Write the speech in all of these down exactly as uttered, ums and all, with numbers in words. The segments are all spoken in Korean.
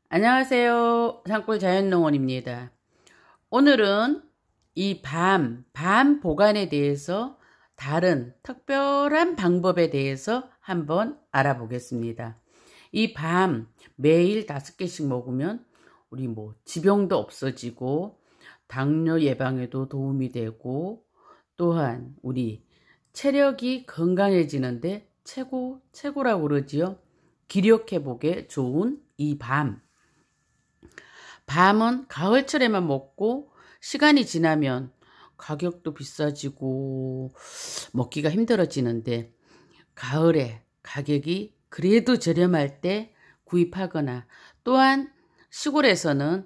안녕하세요. 산골 자연농원입니다. 오늘은 이 밤, 밤 보관에 대해서 다른 특별한 방법에 대해서 한번 알아보겠습니다. 이 밤 매일 다섯 개씩 먹으면 우리 뭐 지병도 없어지고 당뇨 예방에도 도움이 되고 또한 우리 체력이 건강해지는데 최고, 최고라고 그러지요. 기력 회복에 좋은 이 밤. 밤은 가을철에만 먹고 시간이 지나면 가격도 비싸지고 먹기가 힘들어지는데 가을에 가격이 그래도 저렴할 때 구입하거나 또한 시골에서는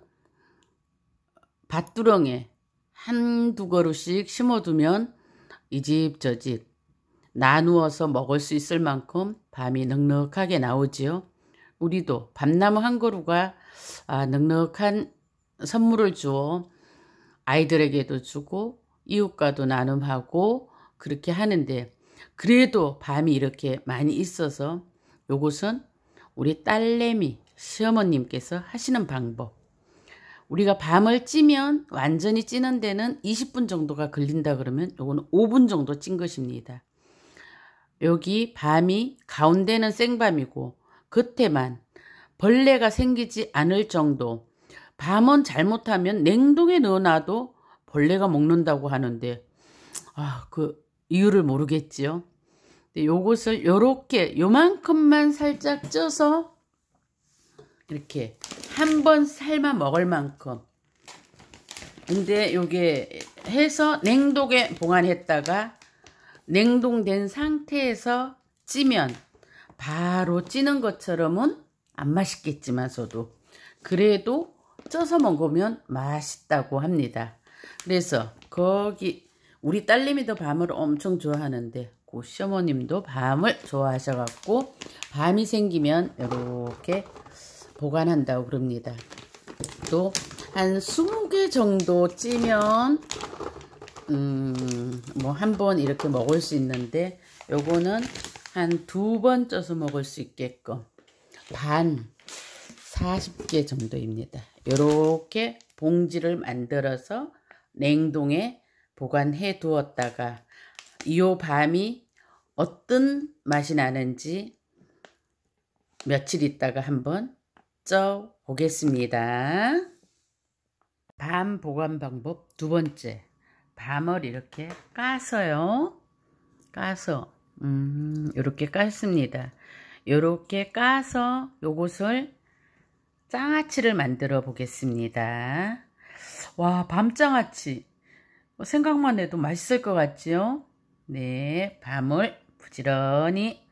밭두렁에 한두 그루씩 심어두면 이 집 저 집 나누어서 먹을 수 있을 만큼 밤이 넉넉하게 나오지요. 우리도 밤나무 한 그루가 아, 넉넉한 선물을 주어 아이들에게도 주고 이웃과도 나눔하고 그렇게 하는데 그래도 밤이 이렇게 많이 있어서 요것은 우리 딸내미 시어머님께서 하시는 방법. 우리가 밤을 찌면 완전히 찌는 데는 이십 분 정도가 걸린다 그러면 요거는 오 분 정도 찐 것입니다. 여기 밤이 가운데는 생밤이고 겉에만 벌레가 생기지 않을 정도. 밤은 잘못하면 냉동에 넣어놔도 벌레가 먹는다고 하는데 아, 그 이유를 모르겠지요. 근데 요것을 요렇게 요만큼만 살짝 쪄서 이렇게 한 번 삶아 먹을 만큼. 근데 요게 해서 냉동에 보관했다가 냉동된 상태에서 찌면 바로 찌는 것처럼은 안 맛있겠지만서도 그래도 쪄서 먹으면 맛있다고 합니다. 그래서 거기 우리 딸내미도 밤을 엄청 좋아하는데 그 시어머님도 밤을 좋아하셔갖고 밤이 생기면 이렇게 보관한다고 그럽니다. 또 한 스무 개 정도 찌면 음, 뭐 한 번 이렇게 먹을 수 있는데 요거는 한 두 번 쪄서 먹을 수 있게끔 반 사십 개 정도입니다. 요렇게 봉지를 만들어서 냉동에 보관해 두었다가 이 밤이 어떤 맛이 나는지 며칠 있다가 한번 쪄 보겠습니다. 밤 보관 방법 두 번째. 밤을 이렇게 까서요. 까서 음, 이렇게 깠습니다. 이렇게 까서 요것을 장아찌를 만들어 보겠습니다. 와, 밤장아찌 생각만 해도 맛있을 것 같지요? 네, 밤을 부지런히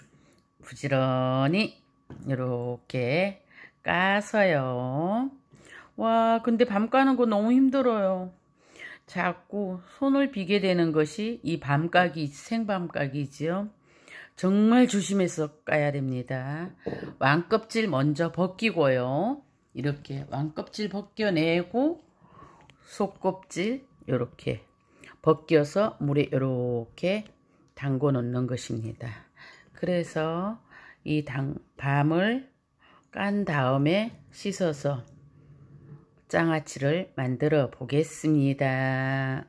부지런히 이렇게 까서요. 와, 근데 밤 까는 거 너무 힘들어요. 자꾸 손을 비게 되는 것이 이 밤까기, 생밤까기지요. 정말 조심해서 까야 됩니다. 왕껍질 먼저 벗기고요. 이렇게 왕껍질 벗겨내고 속껍질 이렇게 벗겨서 물에 이렇게 담궈 놓는 것입니다. 그래서 이 당, 밤을 깐 다음에 씻어서 장아찌를 만들어 보겠습니다.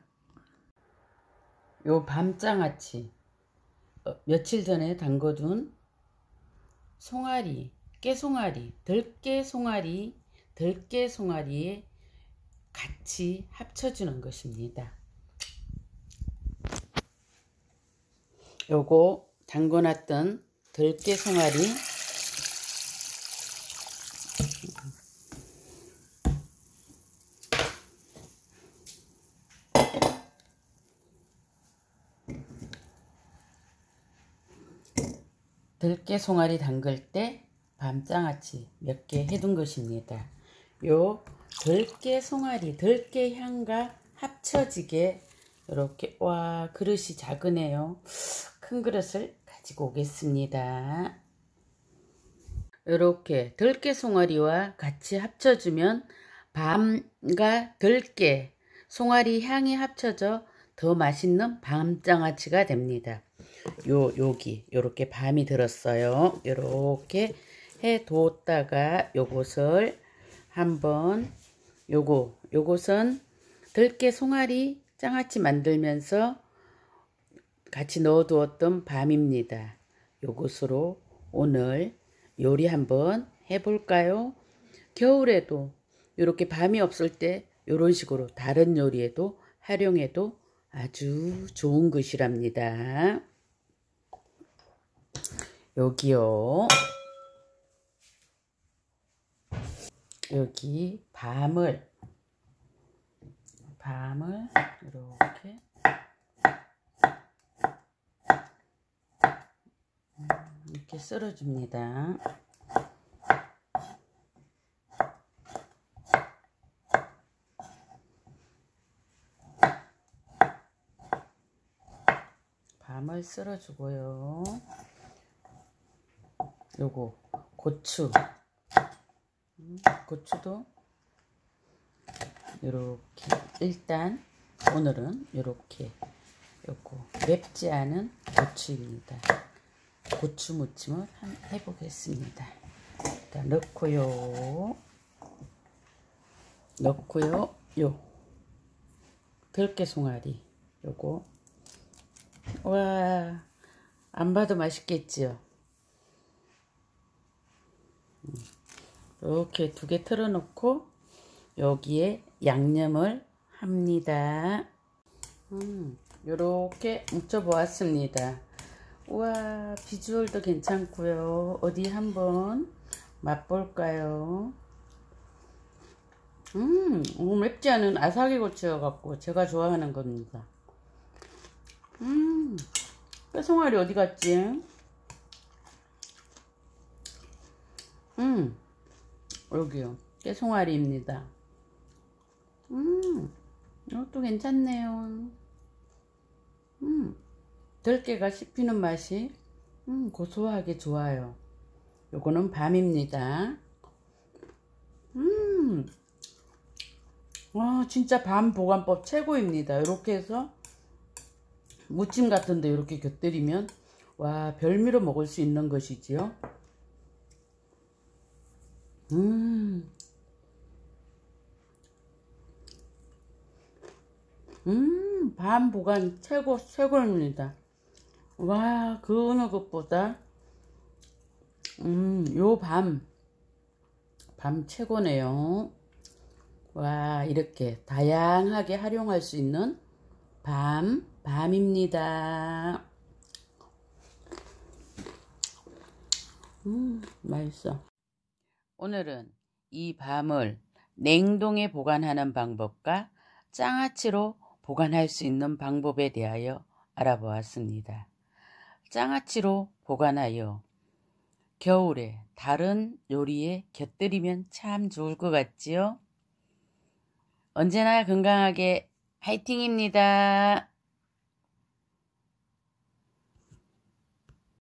요 밤장아찌 어, 며칠 전에 담궈둔 송아리, 깨송아리, 들깨송아리, 들깨송아리에 같이 합쳐주는 것입니다. 요거 담궈놨던 들깨송아리 들깨 송아리 담글 때 밤장아찌 몇 개 해둔 것입니다. 요 들깨 송아리, 들깨 향과 합쳐지게 이렇게 와 그릇이 작으네요. 큰 그릇을 가지고 오겠습니다. 이렇게 들깨 송아리와 같이 합쳐주면 밤과 들깨 송아리 향이 합쳐져 더 맛있는 밤장아찌가 됩니다. 요, 여기, 요렇게 밤이 들었어요. 요렇게 해 뒀다가 요것을 한번 요거 요것은 들깨 송아리 장아찌 만들면서 같이 넣어 두었던 밤입니다. 요것으로 오늘 요리 한번 해볼까요? 겨울에도 이렇게 밤이 없을 때 이런 식으로 다른 요리에도 활용해도 아주 좋은 것이랍니다. 여기요. 여기 밤을 밤을 이렇게 이렇게 썰어줍니다. 밤을 썰어주고요. 요거 고추, 고추도 요렇게 일단 오늘은 요렇게 요거 맵지 않은 고추입니다. 고추 무침을 해보겠습니다. 일단 넣고요. 넣고요. 요 들깨 송아리 요거 와, 안 봐도 맛있겠지요. 이렇게 두 개 틀어 놓고 여기에 양념을 합니다. 음, 요렇게 묻혀 보았습니다. 우와, 비주얼도 괜찮고요. 어디 한번 맛볼까요? 음, 맵지 않은 아삭이 고추여 갖고 제가 좋아하는 겁니다. 음, 깨송아리 어디 갔지? 음, 여기요. 깨송아리입니다. 음, 이것도 괜찮네요. 음, 들깨가 씹히는 맛이 음, 고소하게 좋아요. 요거는 밤입니다. 음, 와, 진짜 밤 보관법 최고입니다. 이렇게 해서 무침 같은데 이렇게 곁들이면 와, 별미로 먹을 수 있는 것이지요. 음, 음, 밤 보관 최고 최고입니다. 와, 그 어느 것보다 음, 요 밤, 밤 최고네요. 와, 이렇게 다양하게 활용할 수 있는 밤, 밤입니다. 음, 맛있어. 오늘은 이 밤을 냉동에 보관하는 방법과 장아찌로 보관할 수 있는 방법에 대하여 알아보았습니다. 장아찌로 보관하여 겨울에 다른 요리에 곁들이면 참 좋을 것 같지요? 언제나 건강하게 화이팅입니다.